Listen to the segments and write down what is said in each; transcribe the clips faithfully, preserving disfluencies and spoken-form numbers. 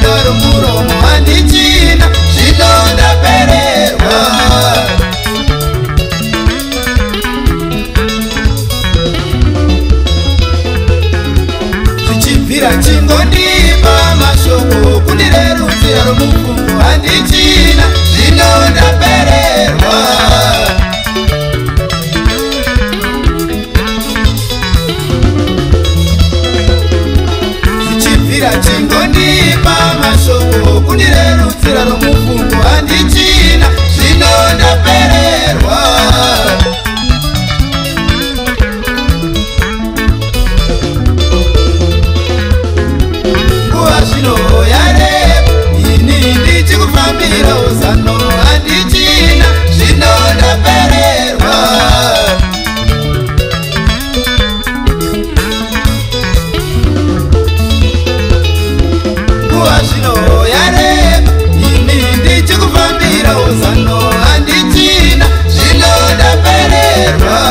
romuromo handichina zvino ndapererwa. Zvichibvira chingondipa mashoko kundirerutsira romupfungwa handichina zvino ndapererwa. Chingondipa mashoko kundirerutsira romupfungwa handichina zvino ndapererwa. Nguva zvino yareba ini ndichikufambira uzano handichina zvino ndapererwa. Zvino yareba ini ndichikufambira uzano handichina zvino ndapererwa.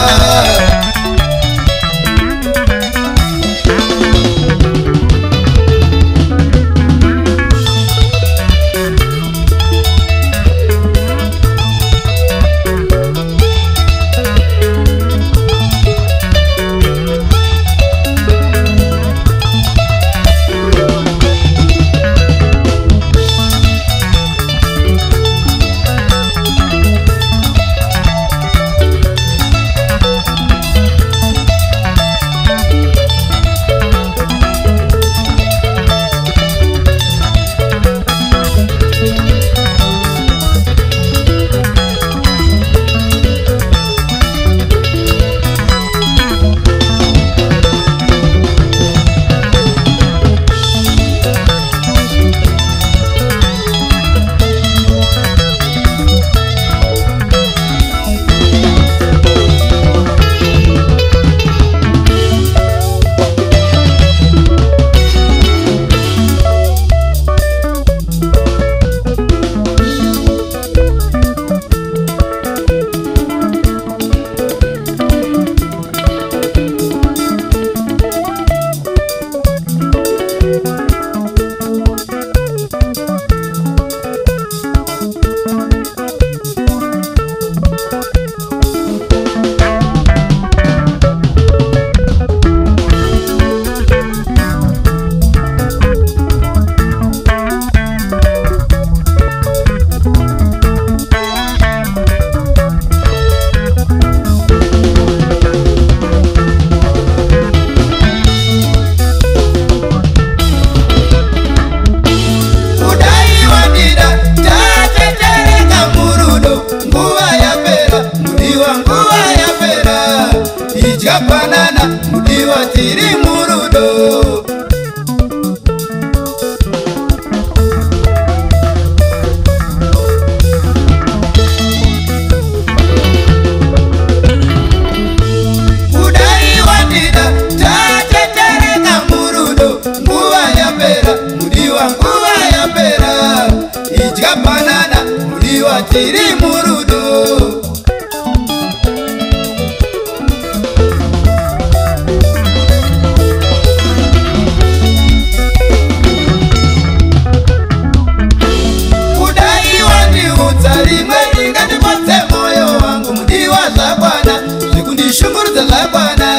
Banana mudiwa tiri murudo. Kudai wandida tatetereka murudo. Nguva yapera mudiwa nguva yapera. Idya banana mudiwa tiri murudo. Shungurudza zvakwana